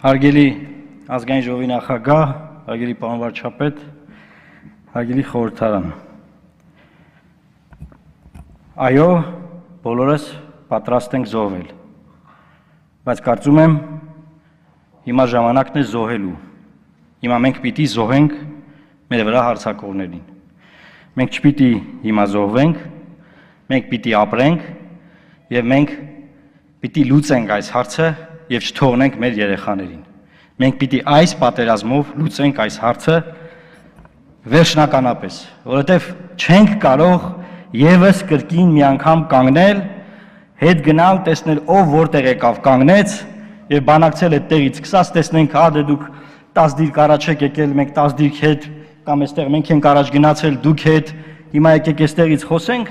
Հարգելի ազգային ժողովի նախագահ, հարգելի պարոն վարչապետ, հարգելի խորհրդարան։ Այո, բոլորս պատրաստ ենք զոհվել, բայց կարծում եմ հիմա ժամանակն է զոհելու։ Հիմա մենք պիտի զոհենք մեր վրա հարձակողներին։ Մենք չպիտի հիմա զոհվենք, մենք պիտի ապրենք եւ մենք պիտի լուծենք այս հարցը եւ չթողնենք մեր երեխաներին։ Մենք պիտի այս պատերազմով լուծենք այս հարցը վերջնականապես, որովհետեւ չենք կարող եւս կրկին մի անգամ կանգնել, հետ գնալ, տեսնել ով որտեղ եկավ կանգնեց եւ բանակցել այդտեղից սկսած տեսնենք, հա դե դուք 10 դիրք առաջ եք եկել, մենք 10 դիրք հետ կամ այստեղ մենք ենք առաջ գնացել, դուք հետ, հիմա եկեք այստեղից խոսենք։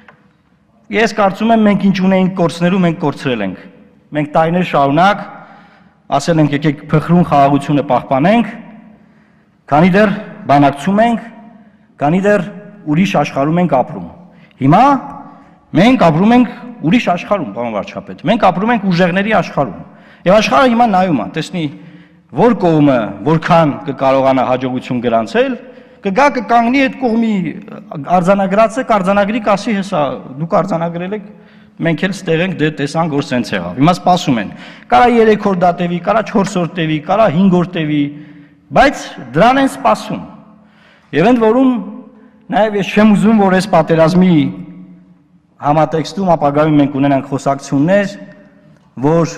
Ես կարծում եմ մենք ինչ ունեինք կորցնելու, մենք կորցրել ենք։ Մենք տարիներ շարունակ ասել ենք եկեք փխրուն խաղաղությունը պահպանենք, քանի դեռ բանակցում ենք, քանի դեռ ուրիշ աշխարհում ենք ապրում։ Հիմա մենք ապրում ենք ուրիշ աշխարհում, պարոն վարչապետ։ Մենք ապրում ենք ուժեղների աշխարհում։ Եվ աշխարհը հիմա նայում է, տեսնի որ կողմը որքան կկարողանա հաջողություն գրանցել, կգա կկանգնի այդ կողմի արձանագրածը կարձանագրի կասի հեսա դուք արձանագրել եք մենք էլ ստեղ ենք դե տեսանք որ սենց եղավ հիմա սպասում են կարա 3 օր դա տևի կարա 4 օր տևի կարա 5 օր տևի բայց դրան են սպասում եւ ընդ որում նաեւ ես չեմ ուզում որ այս պատերազմի համատեքստում ապագայում մենք ունենանք խոսակցություններ որ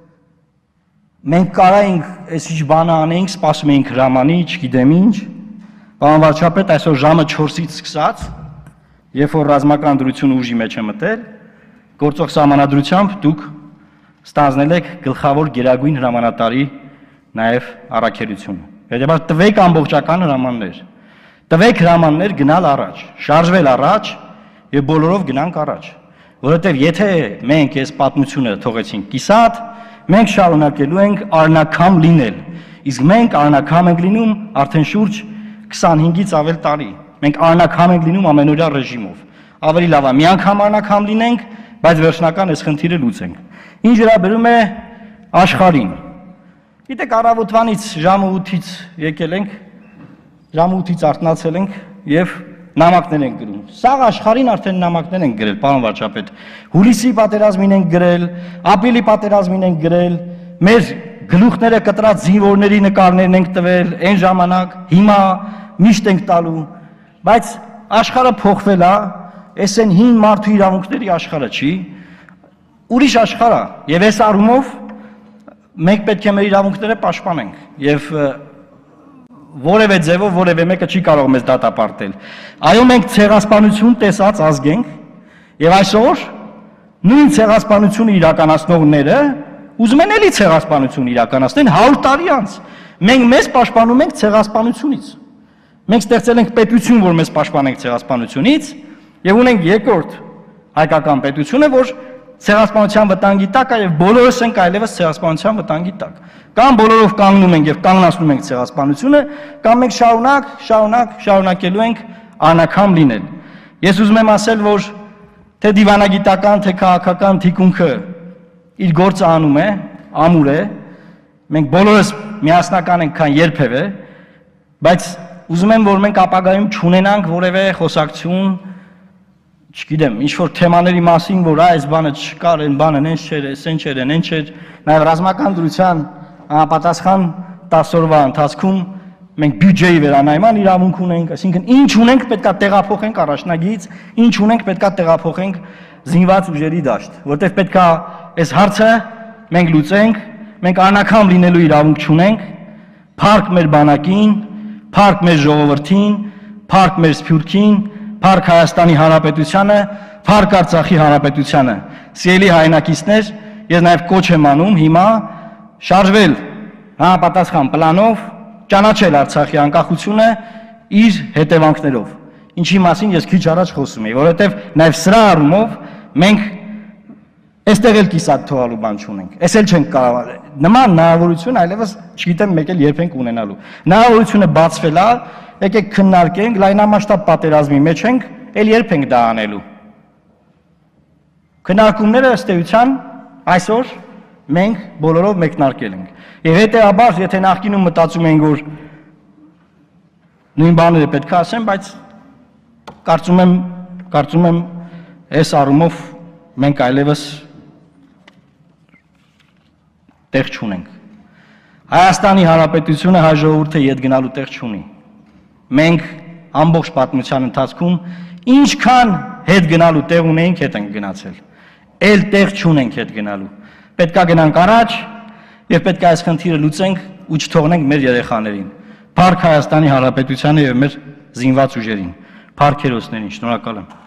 մենք կարայինք այսինչ բանը անենք սպասում էինք հրամանի չգիտեմ ինչ Պարոն վարչապետ, այսօր ժամը 4-ից սկսած, երբ որ ռազմական դրությունը ուժի մեջ է մտել, գործող սահմանադրությամբ դուք ստանձնել եք գլխավոր գերագույն հրամանատարի նաև առաքելությունը։ Հետևաբար տվեք ամբողջական հրամաններ։ Տվեք հրամաններ գնալ առաջ, շարժվել առաջ եւ բոլորով գնանք առաջ։ Որովհետեւ եթե մենք այս պատմությունը թողեցինք կիսատ, մենք շարունակելու ենք արնակամ լինել։ Իսկ մենք արնակամ ենք լինում արդեն շուրջ 25-ից ավել տարի։ Մենք արնակամ ենք լինում ամենօրյա ռեժիմով։ Ավելի լավ է մի անգամ արնակամ լինենք, բայց վերջնական այս խնդիրը լուծենք։ Ինչ վերաբերում է աշխարհին։ Գիտեք, առավոտվանից ժամը 8-ից եկել ենք, ժամը 8-ից արթնացել ենք եւ նամակներ ենք գրում։ Սաղ աշխարհին արդեն նամակներ ենք գրել, պարոն վարչապետ։ Հուլիսի պատերազմին ենք գրել, ապրիլի պատերազմին ենք գրել, մեր գլուխները կտրած զինվորների նկարներն ենք տվել, այն ժամանակ, հիմա միշտ ենք տալու, բայց աշխարհը փոխվել է, այս են հին մարդու իրավունքների աշխարհը չի, ուրիշ աշխարհ է, եւ այս առումով մենք պետք է մեր իրավունքները պաշտպանենք եւ որևէ ձևով որևէ մեկը չի կարող մեզ դատապարտել։ Այո, մենք ցեղասպանություն տեսած ազգ ենք եւ այսօր նույն ցեղասպանությունը իրականացնողները ուզում են էլի ցեղասպանություն իրականացնեն 100 տարի անց։ Մենք մեզ պաշտպանում ենք ցեղասպանությունից։ Մենք ստեղծել ենք պետություն, որ մեզ պաշտպանենք ցեղասպանությունից, եւ ունենք երկրորդ հայկական պետությունը, որ ցեղասպանության վտանգի տակ է եւ բոլորս ենք այլևս ցեղասպանության վտանգի տակ։ Կամ բոլորով կանգնում ենք եւ կանգնացնում ենք ցեղասպանությունը, կամ մենք շարունակելու ենք անակամ լինել։ Ես ուզում եմ ասել, որ թե դիվանագիտական, թե քաղաքական թիկունքը իր գործը անում է, ամուր է, մենք բոլորս միասնական ենք քան երբևէ, բայց ուզում եմ, որ մենք ապագայում չունենանք որևէ խոսակցություն, չգիտեմ, ինչ-որ թեմաների մասին, որ այս բանը չկար, այն բանը նենց չէր, այն չէր, այն չէր, նաև ռազմական դրության համապատասխան 10 օրվա ընթացքում մենք բյուջեի վերանայման իրավունք ունենք, այսինքն ինչ ունենք պետքա տեղափոխենք առաջնագից, ինչ ունենք պետքա տեղափոխենք զինված ուժերի դաշտ, որտեղ պետքա այս հարցը մենք լուծենք, մենք անակամ լինելու իրավունք չունենք, փառք մեր բանակին, փառք մեր ժողովրդին, փառք մեր սփյուռքին, փառք Հայաստանի Հանրապետությանը, փառք Արցախի Հանրապետությանը։ Սիրելի հայրենակիցներ, ես նաև կոչ եմ անում հիմա շարժվել համապատասխան պլանով, ճանաչել Արցախի անկախությունը իր հետևանքներով։ Ինչի մասին ես քիչ առաջ խոսում էի, որովհետև նաև սրա առումով մենք այստեղ էլ կիսատ թողալու բան չունենք։ Էս էլ չենք կարող։ Նման հնարավորություն այլևս չգիտեմ մեկ էլ երբ ենք ունենալու։ Հնարավորությունը բացվել է, եկեք քննարկենք, լայնամասշտաբ պատերազմի մեջ ենք, էլ երբ ենք դա անելու։ Քննարկումները ըստ էության այսօր մենք բոլորով մեկնարկել ենք։ Եվ հետեւաբար, եթե նախկինում մտածում ենք, որ նույն բաները պետք է ասեմ, բայց կարծում եմ այս առումով մենք այլևս տեղ չունենք։ Հայաստանի Հանրապետությունը հայ ժողովուրդը ետ գնալու տեղ չունի։ Մենք ամբողջ պատմության ընթացքում ինչքան հետ գնալու տեղ ունենք, հետ ենք գնացել։ Էլ տեղ չունենք հետ գնալու։ Պետք է գնանք առաջ եւ պետք է այս խնդիրը լուծենք ու չթողնենք մեր երեխաներին։ Փառք Հայաստանի Հանրապետությանը եւ մեր զինված ուժերին։ Փառք հերոսներին, շնորհակալ եմ։